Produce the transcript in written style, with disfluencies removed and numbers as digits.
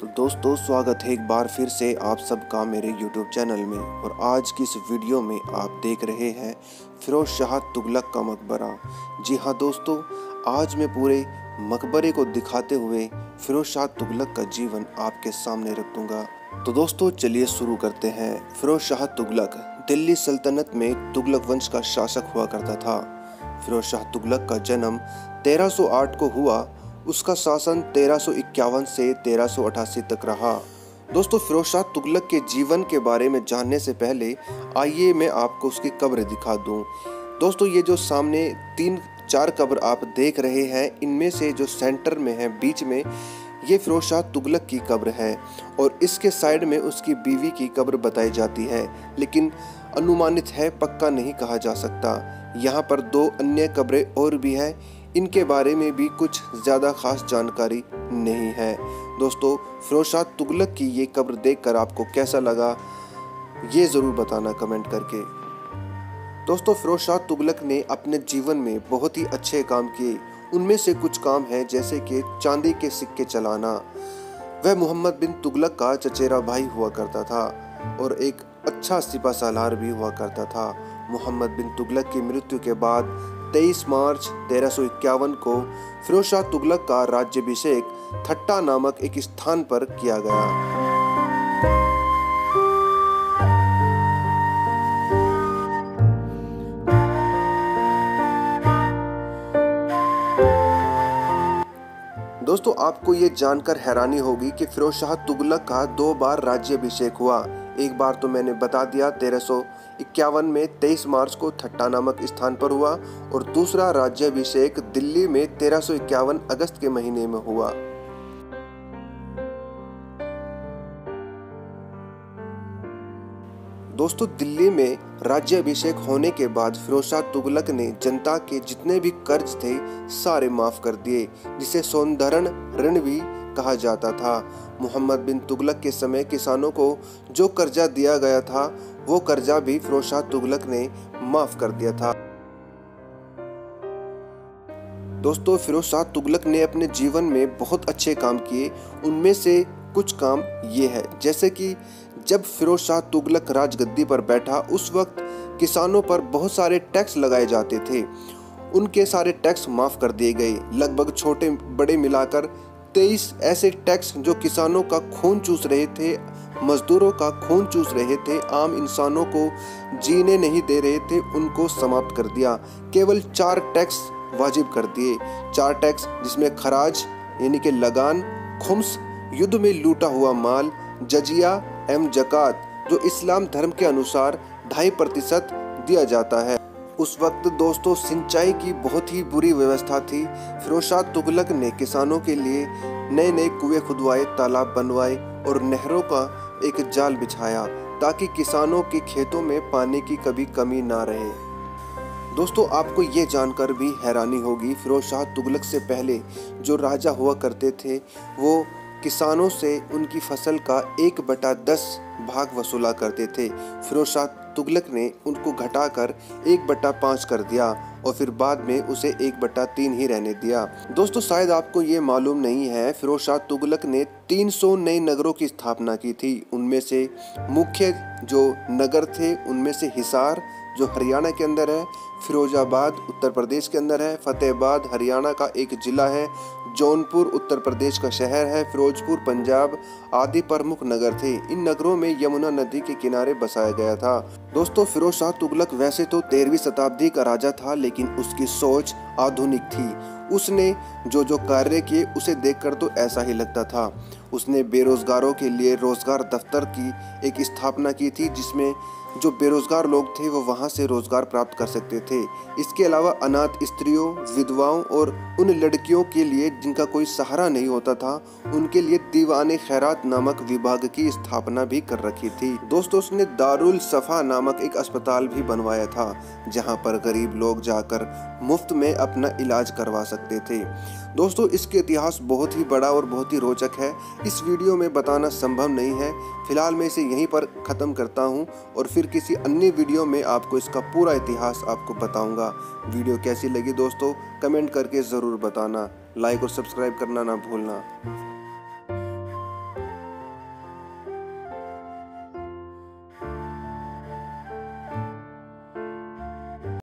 तो दोस्तों स्वागत है एक बार फिर से आप सबका मेरे YouTube चैनल में। और आज की इस वीडियो में आप देख रहे हैं फिरोज शाह तुगलक का मकबरा। जी हाँ दोस्तों, आज मैं पूरे मकबरे को दिखाते हुए फिरोज शाह तुगलक का जीवन आपके सामने रख दूंगा। तो दोस्तों चलिए शुरू करते हैं। फिरोज शाह तुगलक दिल्ली सल्तनत में तुगलक वंश का शासक हुआ करता था। फिरोज शाह तुगलक का जन्म 1308 को हुआ। उसका शासन 1351 से 1388 तक रहा। दोस्तों फिरोज शाह तुगलक के जीवन के बारे में जानने से पहले आइए मैं आपको उसकी कब्र दिखा दूं। दोस्तों ये जो सामने 3-4 कब्र आप देख रहे हैं, इनमें से जो सेंटर में है बीच में, ये फिरोज शाह तुगलक की कब्र है और इसके साइड में उसकी बीवी की कब्र बताई जाती है, लेकिन अनुमानित है, पक्का नहीं कहा जा सकता। यहाँ पर 2 अन्य कब्रें और भी हैं, इनके बारे में भी कुछ ज़्यादा खास जानकारी नहीं है। दोस्तों फिरोज शाह तुगलक की ये कब्र देखकर आपको कैसा लगा ये ज़रूर बताना कमेंट करके। दोस्तों फिरोज शाह तुगलक ने अपने जीवन में बहुत ही अच्छे काम किए। उनमें से कुछ काम है जैसे कि चांदी के सिक्के चलाना। वह मोहम्मद बिन तुगलक का चचेरा भाई हुआ करता था और एक अच्छा सिपा सालार भी हुआ करता था। मोहम्मद बिन तुगलक की मृत्यु के बाद 23 मार्च 1351 को फिरोज शाह तुगलक का राज्याभिषेक थट्टा नामक एक स्थान पर किया गया। दोस्तों आपको ये जानकर हैरानी होगी कि फिरोज शाह तुगलक का 2 बार राज्याभिषेक हुआ। एक बार तो मैंने बता दिया 1351 में 23 मार्च को थट्टा नामक स्थान पर हुआ और दूसरा राज्याभिषेक दिल्ली में 1351 अगस्त के महीने में हुआ। दोस्तों दिल्ली में राज्याभिषेक होने के बाद फिरोज शाह तुगलक ने जनता के जितने भी कर्ज थे सारे माफ कर दिए, जिसे सौंदर्य ऋण भी कहा जाता था। मोहम्मद बिन तुगलक के समय किसानों को जो कर्जा दिया गया था वो कर्जा भी फिरोज शाह तुगलक ने माफ कर दिया था। दोस्तों फिरोज शाह तुगलक ने अपने जीवन में बहुत अच्छे काम किए। उनमें से कुछ काम ये है, जैसे कि जब फिरोज शाह तुगलक राजगद्दी पर बैठा उस वक्त किसानों पर बहुत सारे टैक्स लगाए जाते थे। उनके सारे टैक्स माफ कर दिए गए। लगभग छोटे बड़े मिलाकर 23 ऐसे टैक्स जो किसानों का खून चूस रहे थे, मजदूरों का खून चूस रहे थे, आम इंसानों को जीने नहीं दे रहे थे, उनको समाप्त कर दिया। केवल 4 टैक्स वाजिब कर दिए। 4 टैक्स जिसमें खराज यानी कि लगान, खुम्स युद्ध में लूटा हुआ माल, जजिया एवं जकात जो इस्लाम धर्म के अनुसार 2.5% दिया जाता है। उस वक्त दोस्तों सिंचाई की बहुत ही बुरी व्यवस्था थी। फिरोज शाह तुगलक ने किसानों के लिए नए नए कुएं खुदवाए, तालाब बनवाए और नहरों का एक जाल बिछाया ताकि किसानों के खेतों में पानी की कभी कमी ना रहे। दोस्तों आपको ये जानकर भी हैरानी होगी, फिरोज शाह तुगलक से पहले जो राजा हुआ करते थे वो किसानों से उनकी फसल का 1/10 भाग वसूला करते थे। फिरोज शाह तुगलक ने उनको घटाकर 1/5 कर दिया और फिर बाद में उसे 1/3 ही रहने दिया। दोस्तों शायद आपको ये मालूम नहीं है, फिरोज शाह तुगलक ने 300 नए नगरों की स्थापना की थी। उनमें से मुख्य जो नगर थे उनमें से हिसार जो हरियाणा के अंदर है, फिरोजाबाद उत्तर प्रदेश के अंदर है, फतेहाबाद हरियाणा का एक जिला है, जौनपुर उत्तर प्रदेश का शहर है, फिरोजपुर पंजाब आदि प्रमुख नगर थे। इन नगरों में यमुना नदी के किनारे बसाया गया था। दोस्तों फिरोज शाह तुगलक वैसे तो 13वीं शताब्दी का राजा था, लेकिन उसकी सोच आधुनिक थी। उसने जो कार्य किए उसे देखकर तो ऐसा ही लगता था। उसने बेरोजगारों के लिए रोजगार दफ्तर की एक स्थापना की थी, जिसमें जो बेरोजगार लोग थे वो वहां से रोजगार प्राप्त कर सकते थे। इसके अलावा अनाथ स्त्रियों, विधवाओं और उन लड़कियों के लिए जिनका कोई सहारा नहीं होता था, उनके लिए दीवाने खैरात नामक विभाग की स्थापना भी कर रखी थी। दोस्तों उसने दारुल सफा नामक एक अस्पताल भी बनवाया था, जहां पर गरीब लोग जाकर मुफ्त में अपना इलाज करवा सकते थे। दोस्तों इसके इतिहास बहुत ही बड़ा और बहुत ही रोचक है, इस वीडियो में बताना संभव नहीं है। फिलहाल मैं इसे यहीं पर ख़त्म करता हूं और फिर किसी अन्य वीडियो में आपको इसका पूरा इतिहास आपको बताऊंगा। वीडियो कैसी लगी दोस्तों कमेंट करके ज़रूर बताना, लाइक और सब्सक्राइब करना ना भूलना।